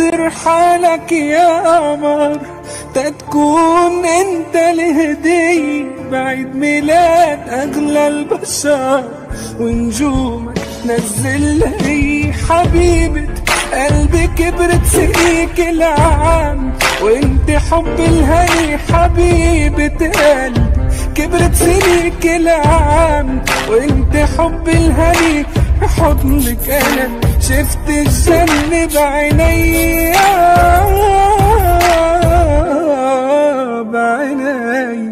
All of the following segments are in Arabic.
قدر حالك يا قمر تتكون انت الهدية بعيد ميلاد اغلى البشر ونجومك نزل لي حبيبة قلبي كبرت سنيك العام وانت حب الهني حبيبة قلبي كبرت سنيك العام وانت حب الهني حضنك انا شفت الجنة بعيني بعيني.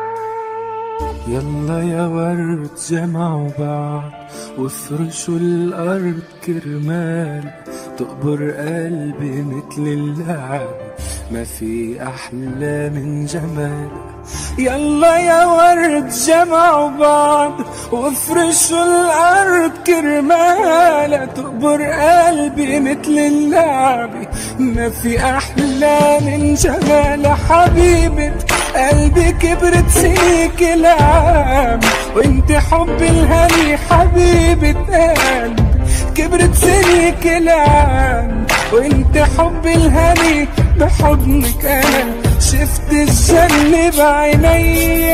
يلا يا ورد جمعوا بعض وافرشوا الارض كرمال تقبر قلبي مثل اللعب ما في احلى من جمال. يلا يا ورد جمعوا بعض وافرشوا الارض كرمال تقبر قلبي مثل اللعب ما في احلى من جمال. حبيبة قلبي كبرت سنيك العام وانت حب الهني حبيبة قلبي كبرت سنيك العام وانت حب الهني بحضنك انا شفت الجنة بعيني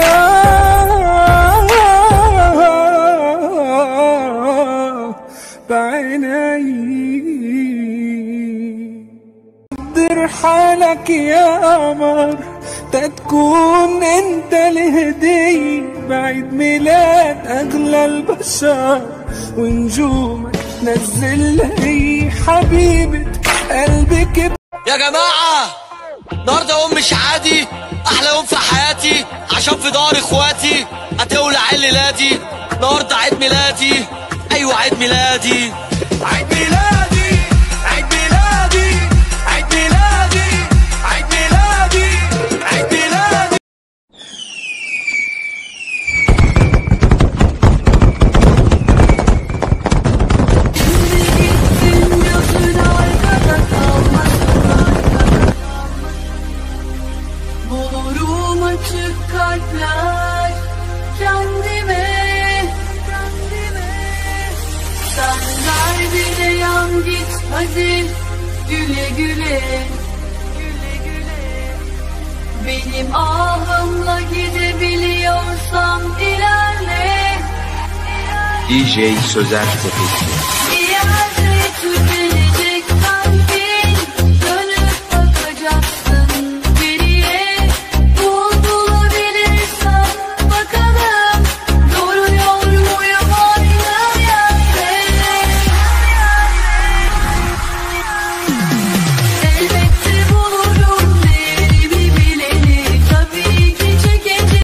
بعيني. قدر حالك يا قمر تتكون انت الهدية بعيد ميلاد اغلى البشر ونجومك نزل لي حبيبة قلبي كبر. يا جماعة النهارده يوم مش عادي، احلى يوم في حياتي عشان في دار اخواتي هتولع الليلادي. النهارده عيد ميلادي، ايوه عيد ميلادي، عيد ميلادي، عيد ميلادي، عيد ميلادي، عيد ميلادي، عيد ميلادي. Bulurum açık kalpler kendime. Sen ver bir de yan git hadi güle güle. Benim ahımla gidebiliyorsam ilerle. DJ Sözer Tepesi. İlerle tükenecek kalbin, dönüp bakacaksın geriye. Bulabilirsen bakalım duruyor muyum aynı yerde. Elbette bulurum değerimi bileni, tabii ki çekeceğim.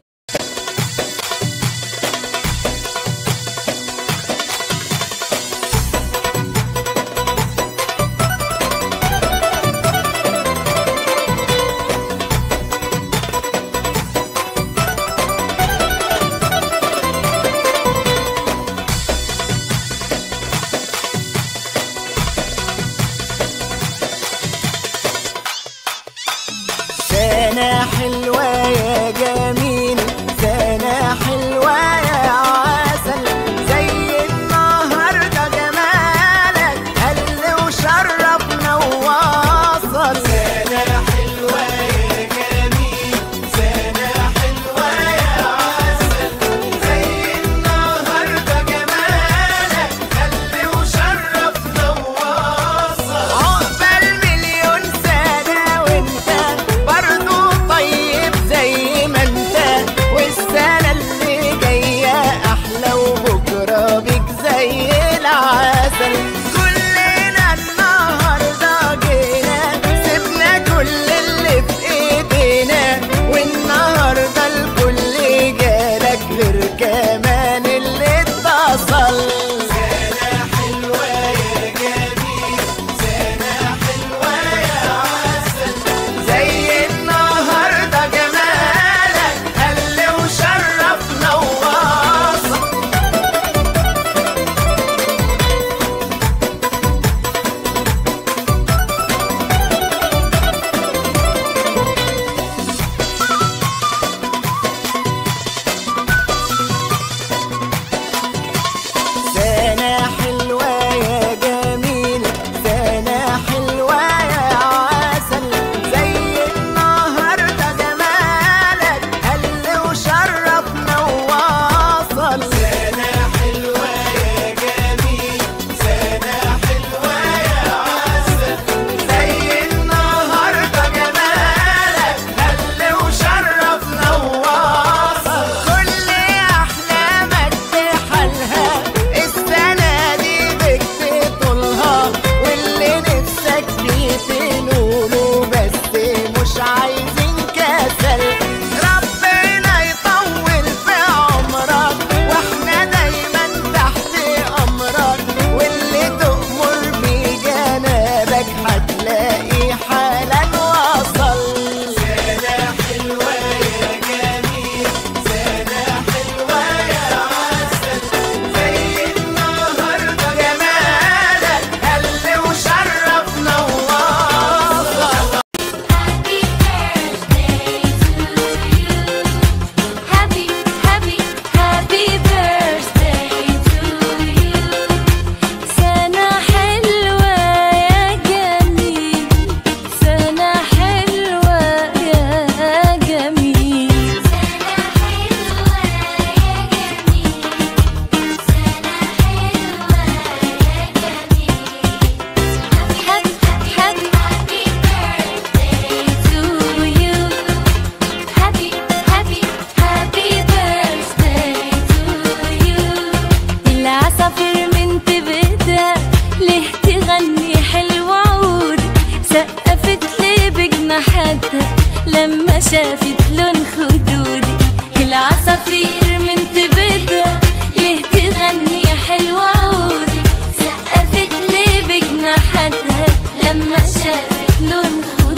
سقفت لي بجناحاتها لما شافت لون خدودي. العصافير من تبتها ليه تغني يا حلوة عودي. سقفت لي بجناحاتها لما شافت لون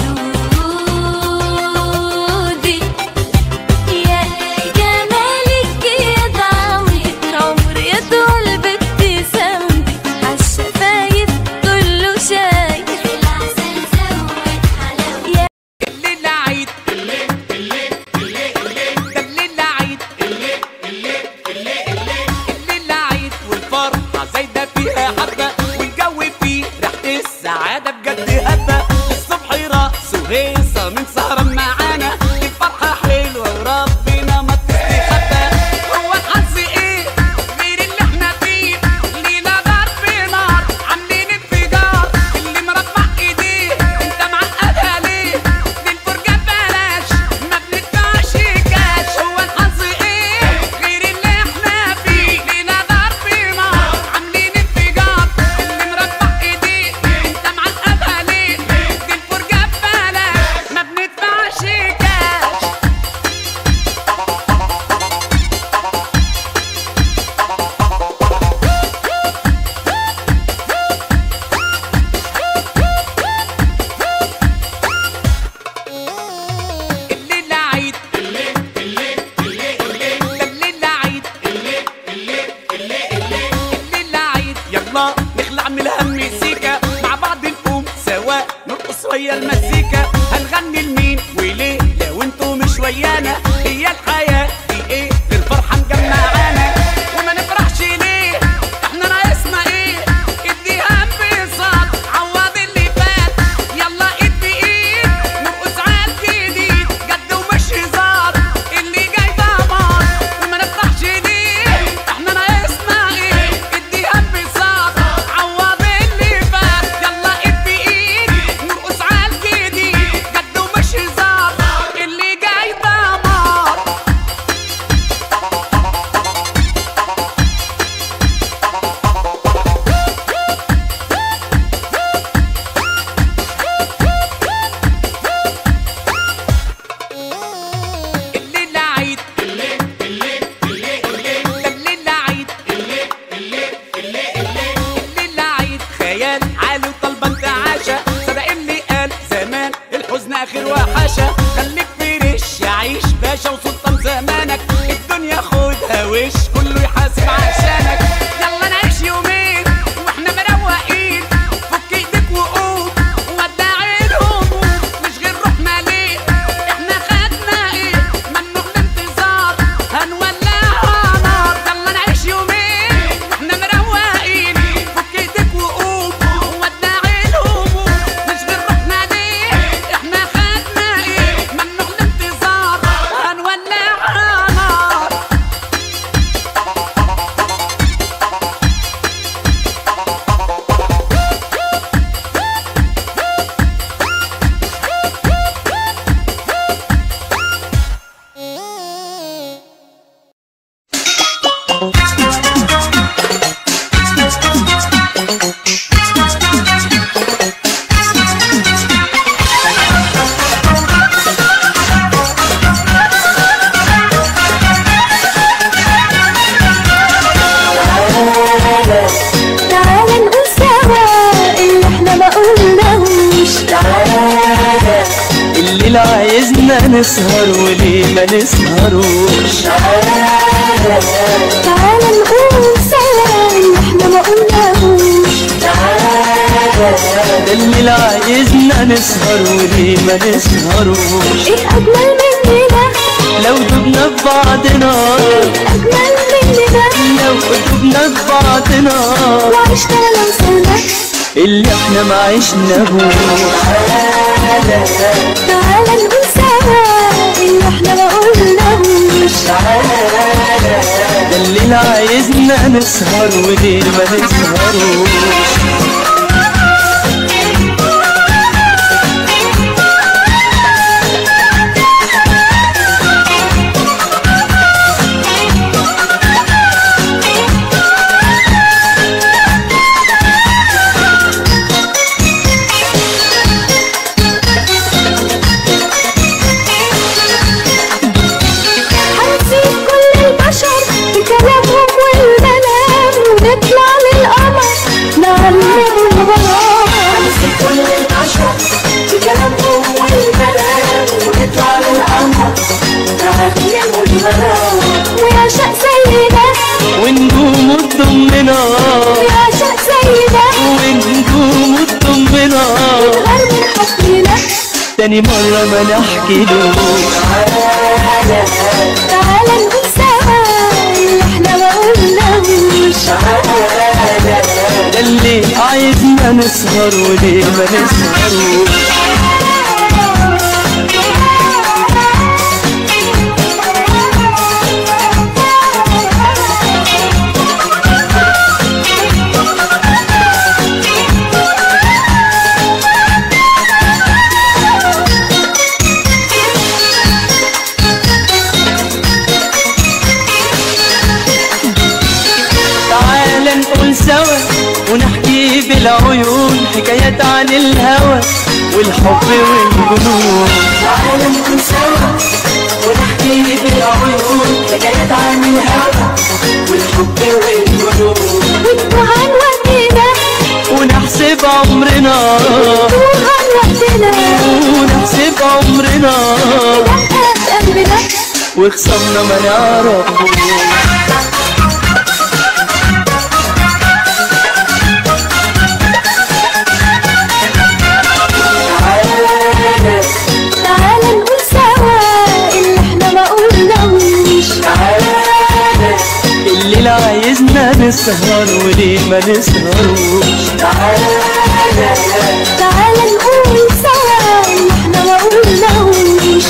خدودي. يا جمالك يا ضعوي عمر يطول بابتسامتك عالشفايف كله شايف العسل زود حلاوتك. الليلة عيد الليلة عيد الليلة عيد والفرحة زايدة فيها حبة والجو فيه ريحة السعادة بجد هبة. الصبح رقص وهيصة من سهران معانا الفرحة حلوة وربنا ما تستخبى. هو الحظ ايه غير اللي احنا فيه؟ ليلة ضرب نار عاملين انفجار. اللي مربع ايديه انت معقدها ليه؟ دي الفرجة ببلاش ما بندفعش كاش. هو الحظ ايه غير اللي احنا فيه؟ ليلة ضرب نار عاملين انفجار. اللي مربع ايديه انت معقدها ليه؟ دي الفرجة ببلاش ما بندفعش كاش. الليلة عيد الليلة عيد الليلة عيد. يلا نخلع من الهم سيكا مع بعض نقوم سوا نرقص ويا المزيكا. هنغني لمين وليه لو انتوا مش ويانا؟ هي الحياة دي ايه غير فرحة مجمعانا؟ وما نفرحش ليه؟ احنا ناقصنا ايه؟ اديها انبساط عوض اللي فات. يلا ايد بايد نرقص عالجديد جد ومش هزار اللي جاي دمار. وما نفرحش ليه؟ احنا ناقصنا ايه؟ اديها انبساط عوض اللي فات. يلا ايد بايد نرقص عالجديد جد ومش هزار اللي جاي دمار. الليلة عيد الليلة عيد الليلة عيد. خيال عالي وطلبة انتعاشة صدق اللي قال زمان الحزن آخر وحشة. خليك فريش يعيش باشا وسلطان زمانك. الدنيا خدها وش كله يحاسب عشانك. يلا نعيش يومين واحنا مروقين. فك ايدك وقوم ودع الهموم. مش غير روحنا ليه؟ احنا خدنا ايه؟ ممنوع الانتظار هنولعها نار. يلا نعيش يومين واحنا مروقين. فك ايدك وقوم ودع الهموم. مش غير روحنا ليه؟ احنا خدنا ايه؟ ممنوع الانتظار هنولعها نار. تعالى نقول سوا اللي احنا ما قلناهوش. تعالى الليلة عايزنا نسهر وليه ما نسهروش؟ تعالى نقول سوا اللي احنا ما قلناهوش. ده الليلة عايزنا نسهر وليه ما نسهروش؟ ايه اجمل مننا لو دبنا في بعضنا اجمل مننا لو دبنا في بعضنا وعشنا لو سنة اللي احنا ما عشناهوش. تعالى نقول سوا اللي احنا ما قلناهوش. ده الليلة عايزنا نسهر وليه ما نسهروش؟ تاني مرة ما نحكيلوش. تعالى نقول سوا اللي احنا ما قلناهوش. ده اللي عايزنا نسهر وليه ما نسهروش. سوا ونحكي بالعيون حكايات عن الهوى والحب والجنون. تعالى نكون سوا ونحكي بالعيون حكايات عن الهوى والحب والجنون. ونتوه عن وقتنا ونحسب عمرنا، ونتوه عن وقتنا ونحسب عمرنا ودقة قلبنا وخصمنا ما نعرفوش. الليل عايزنا نسهر وليه ما نسهروش. تعالى نقول سوا اللي احنا ما قلناهوش.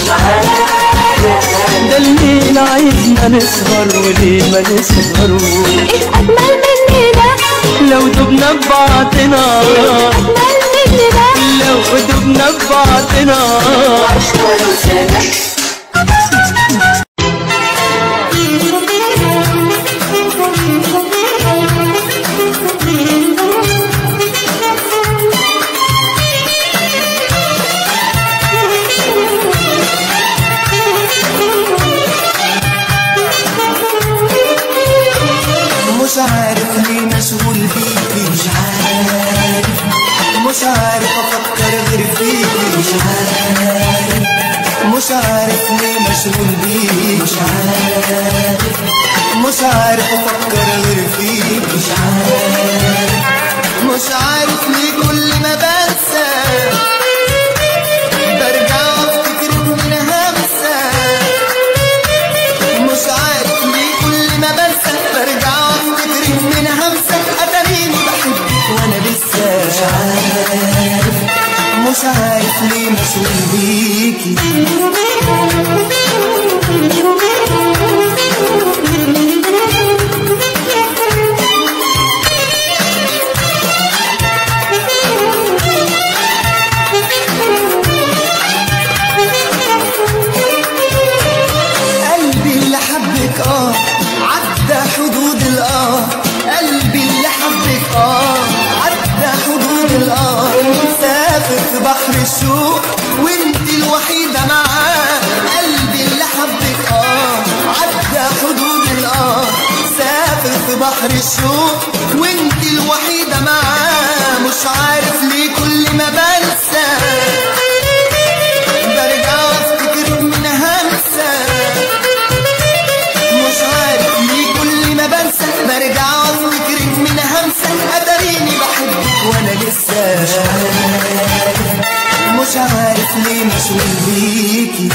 ده الليل عايزنا نسهر وليه ما نسهروش. ايه اجمل مننا لو دبنا ببعضنا، اجمل مننا لو دبنا ببعضنا عشنا ونسانا. مش عارف ليه مشغول بيكي، مش عارف، مش عارف افكر غير فيكي، مش عارف، مش عارف ليه مشغول بيكي، مش عارف، مش عارف افكر غير فيكي، مش عارف، مش عارف ليه كل ما بنسى برجع افتكرك من همسة. مش عارف ليه كل ما بنسى برجع افتكرك من همسة. اتاريني بحبك وانا لسه مش عارف، مش عارف ليه مشغول بيكي. قلبي اللي حبك عدى حدود قلبي اللي حبك عدى حدود سافر في بحر الشوق وانت الوحيدة معاه. قلبي اللي حبك عدى حدود سافر في بحر الشوق وانت الوحيدة معاه. مش عارف ليه كل ما بنسى برجع افتكرك من همسة. مش عارف ليه كل ما بنسى برجع افتكرك من همسة. اتاريني بحبك وانا لسه مش عارف، مش عارف ليه مشغول بيكي.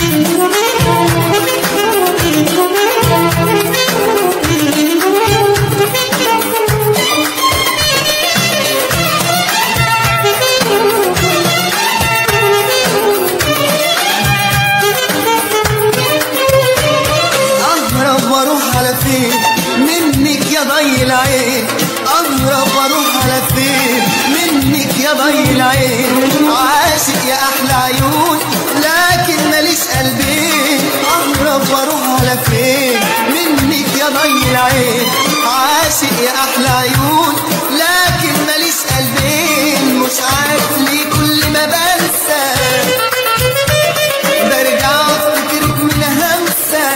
اهرب واروح على فين منك يا ضي العين، اهرب واروح على فين منك يا ضي العين. عاشق يا احلى عيون لكن ماليش قلبين. اهرب واروح على فين منك يا ضي العين. عاشق يا احلى عيون لكن ماليش قلبين. مش عارف ليه كل ما بنسى برجع افتكرك من همسة.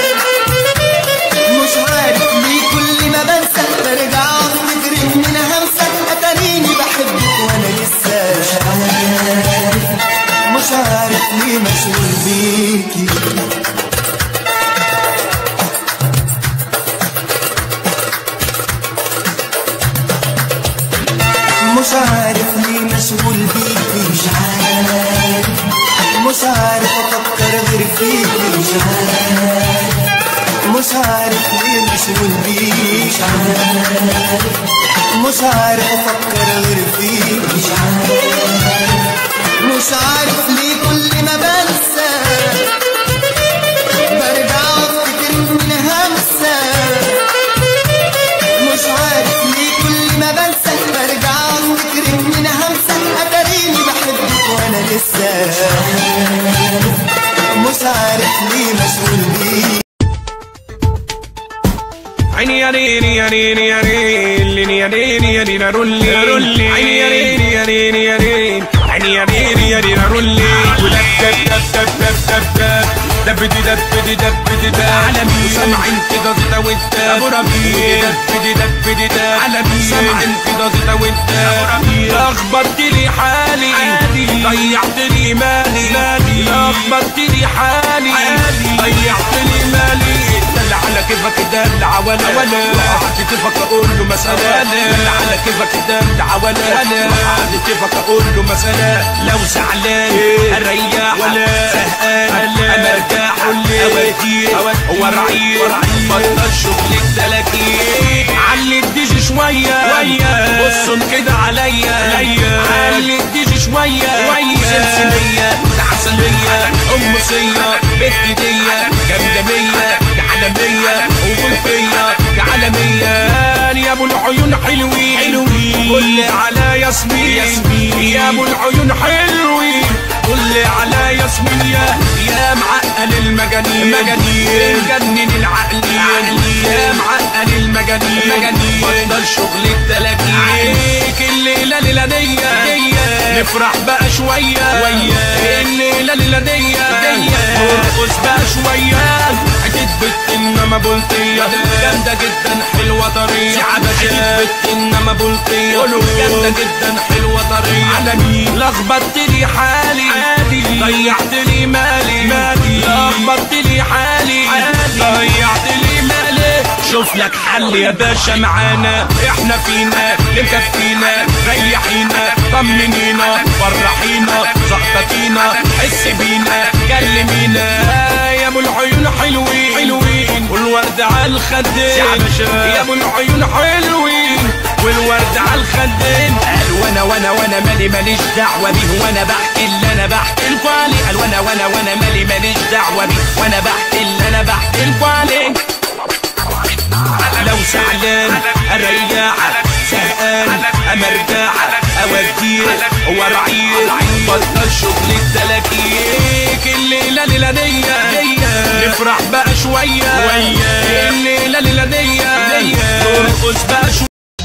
مش عارف ليه كل ما بنسى برجع افتكرك من همسة. اتاريني بحبك وانا لسه مش عارف، مش عارف ليه مشغول بيكي. مش عارف ليه مشغول بيكي، مش عارف، مش عارف ليه مشغول بيك، مش عارف افكر غير فيك، مش عارف ليه كل ما بنسى برجع افتكر من همسة، مش عارف ليه كل ما بنسى برجع افتكر من همسة، اتاريني بحبك وانا لسه مش عارف ليه مشغول بيك. عيني يا ريني يا ريني يا ريني يا ريني يا ريني رولي رولي عيني يا ريني يا ريني يا ريني عيني يا ريني يا ريني رولي ودب دب دب دب دب دب دب دب دب دب دب عالمي سامعين كده زيتا وانت ابو ربيع دب دب دب عالمي سامعين كده زيتا وانت لخبطت لي حالي ضيعت لي مالي لخبطت لي حالي ضيعت لي مالي دل على كيفك دل عوالي وقعدت كيفك اقول له مسألة دل على كيفك دل عوالي وقعدت كيفك اقول له مسألة لو زعلان اريح زهقان امرتاح اوديه وارعيه بطل شغلك تلاقيه علي الديجي شوية بصوا كده عليا علي الديجي شوية سلسلية عسلية أمسية بهدية جمجمية عالمية وفلفية عالمية يا ابو العيون حلوين قول على ياسمين يا ابو العيون حلوين قول على ياسمين يا معقل المجانين مجنن العقلين يا معقل المجانين بطل شغل التلاكيك الليلة ليلة دية نفرح بقى شوية الليلة ليلة دية نرقص بقى شوية حتة بت انما بلطية جامدة جدا حلوة طرية حتة بت انما بلطية جامدة جدا حلوة طرية على مين لخبطت لي حالي ضيعت لي مالي لخبطت لي حالي ضيعت لي مالي شوف لك حل يا باشا معانا احنا فينا اللي مكفينا ريحينا طمنينا فرحينا زقطتينا حس بينا كلمينا يا ابو العيون حلوين والورد على الخدين يا ابو العيون حلوين والورد على الخدين قال وانا ماليش دعوه بيه وانا بحكي اللي انا بحكي لكوا عليه قال وانا ماليش دعوه بيه وانا بحكي اللي انا بحكي لكوا عليه لو زعلان اريحك زهقان امرتاح اوديك وارعيك بطل شغل التلاكيك الليله ليله دية نفرح بقى شويه الليله ليله دية نرقص بقى شويه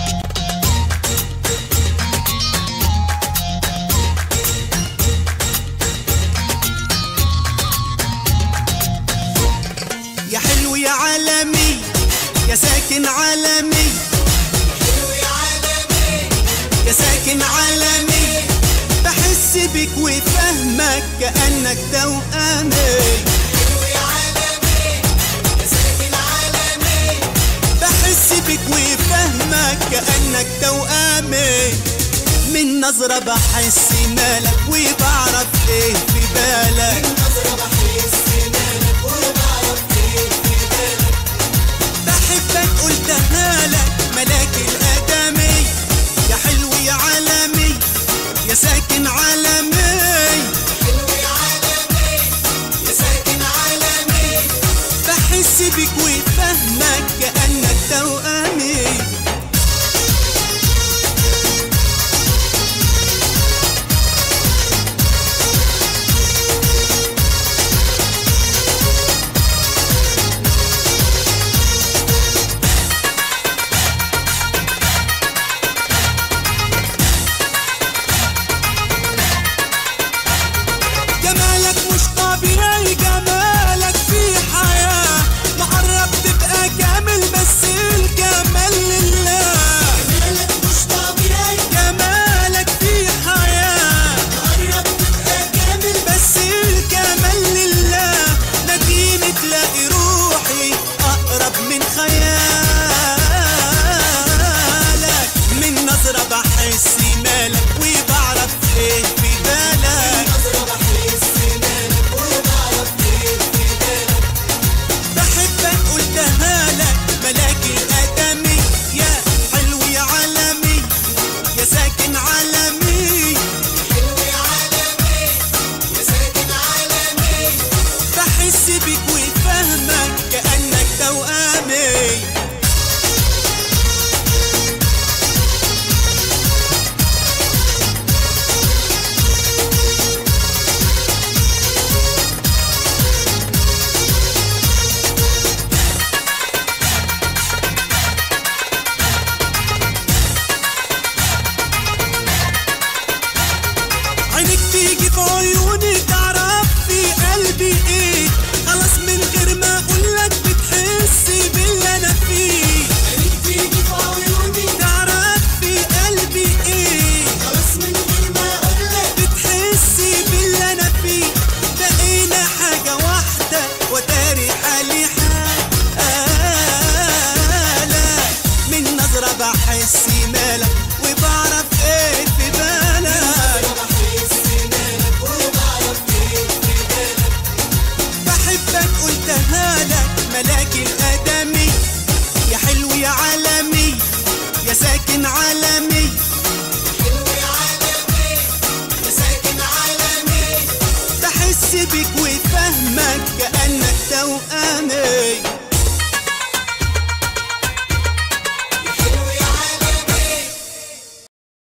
يا حلو يا عالمي يا ساكن عالمي حلو يا عالمي يا ساكن عالمي بحس بك وفهمك كأنك توأمي حلو يا عالمي يا ساكن عالمي بحس بك وفهمك كأنك توأمي من نظرة بحس مالك وبعرف ايه في بالك من نظرة بحس مالك وبعرف ايه في بالك بحبك قلتها لك ملاك الآدمي يا حلو يا عالمي يا ساكن عالمي حلو يا عالمي يا ساكن عالمي بحس بك وفهمك كأنك توأمي بيك وفهمك كأنك توأمي. عينك تيجي في عيوني تعرف في قلبي ايه، خلاص من غير ما اقولك بتحس باللي انا فيه. عينك تيجي في عيوني تعرف في قلبي ايه، خلاص من غير ما اقولك بتحس باللي انا فيه. بقينا حاجة واحدة وتاري حالي حالة، من نظرة بحس مالك وبعرف ايه في بالك. بحبك قلتها لك ملاك الآدمي، يا حلو يا عالمي يا ساكن عالمي. حلو يا عالمي يا ساكن عالمي. بحس بيك وفهمك كأنك توأمي.